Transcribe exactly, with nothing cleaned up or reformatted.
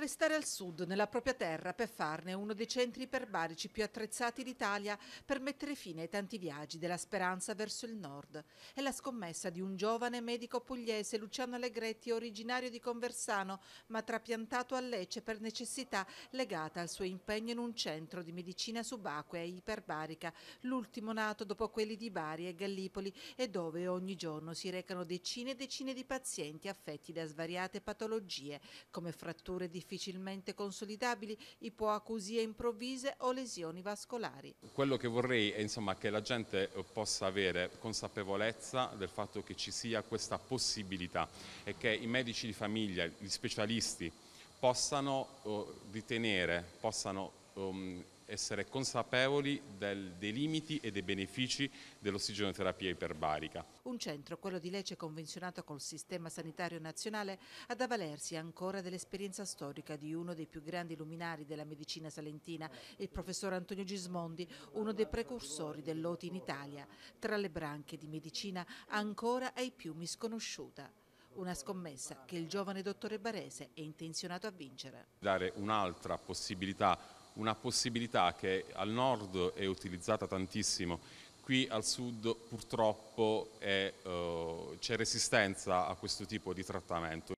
Restare al sud, nella propria terra, per farne uno dei centri iperbarici più attrezzati d'Italia per mettere fine ai tanti viaggi della speranza verso il nord. È la scommessa di un giovane medico pugliese, Luciano Allegretti, originario di Conversano, ma trapiantato a Lecce per necessità legata al suo impegno in un centro di medicina subacquea e iperbarica, l'ultimo nato dopo quelli di Bari e Gallipoli, e dove ogni giorno si recano decine e decine di pazienti affetti da svariate patologie, come fratture difficilmente consolidabili, ipoacusie improvvise o lesioni vascolari. Quello che vorrei è insomma, che la gente possa avere consapevolezza del fatto che ci sia questa possibilità e che i medici di famiglia, gli specialisti possano uh, ritenere, possano um, essere consapevoli del, dei limiti e dei benefici dell'ossigenoterapia iperbarica. Un centro, quello di Lecce, convenzionato col sistema sanitario nazionale, ad avvalersi ancora dell'esperienza storica di uno dei più grandi luminari della medicina salentina, il professor Antonio Gismondi, uno dei precursori dell'O T I in Italia, tra le branche di medicina ancora ai più misconosciuta. Una scommessa che il giovane dottore barese è intenzionato a vincere. Dare un'altra possibilità, una possibilità che al nord è utilizzata tantissimo, qui al sud purtroppo uh, c'è resistenza a questo tipo di trattamento.